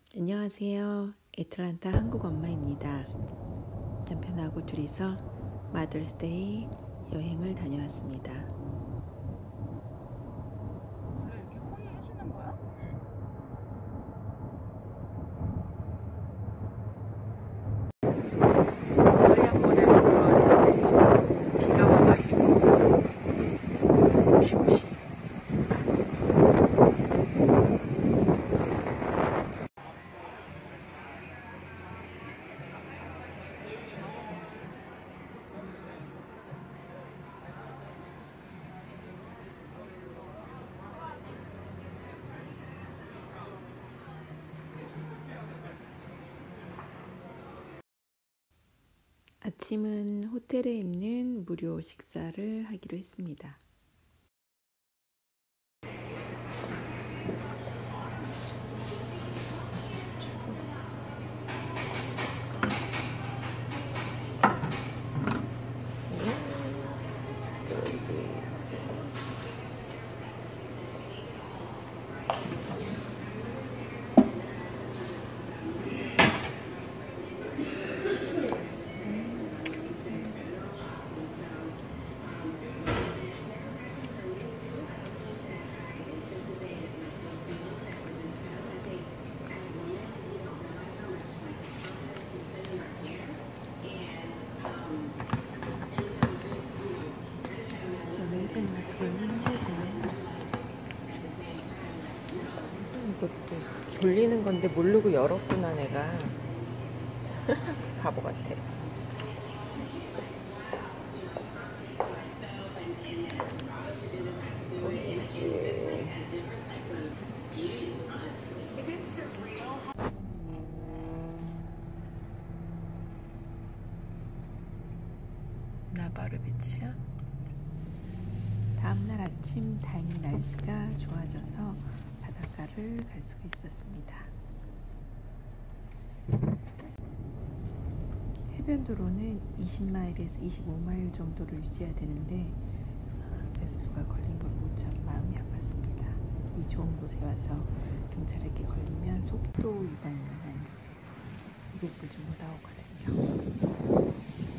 안녕하세요. 애틀란타 한국 엄마입니다. 남편하고 둘이서 마더스데이 여행을 다녀왔습니다. 원래 이렇게 혼이 해주는 거야? 요리학원을 들어왔는데 비가 와가지고 무시무시. 아침은 호텔에 있는 무료 식사를 하기로 했습니다. 이것도 돌리는 건데 모르고 열었구나 내가. 바보 같아. 나바르 비치야? 다음날 아침 다행히 날씨가 좋아져서 바닷가를 갈 수가 있었습니다. 해변도로는 20마일에서 25마일 정도를 유지해야 되는데 앞에서 누가 걸린 걸 보고 참 마음이 아팠습니다. 이 좋은 곳에 와서 경찰에게 걸리면 속도 위반이면 한 200불 정도 나오거든요.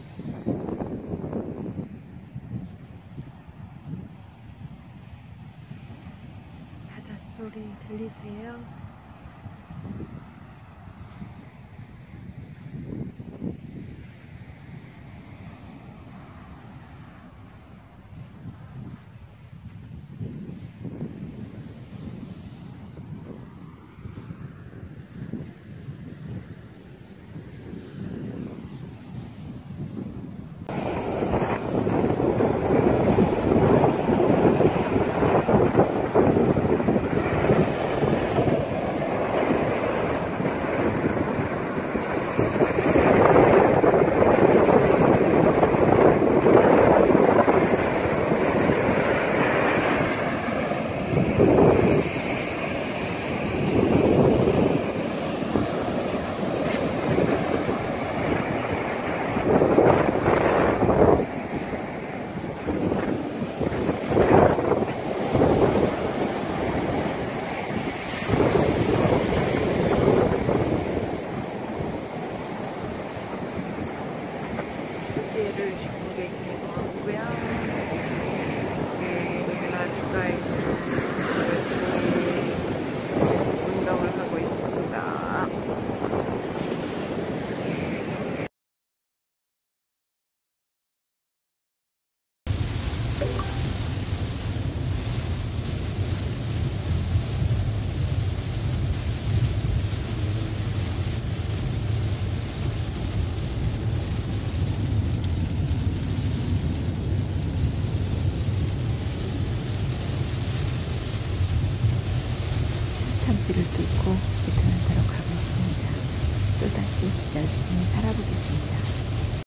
바닷소리 들리세요? 를 주고 계시는 것 같고요. 여기가 누가 열심히 운동을 하고 있습니다. 참비를 뚫고 애틀란타로 가고 있습니다. 또다시 열심히 살아보겠습니다.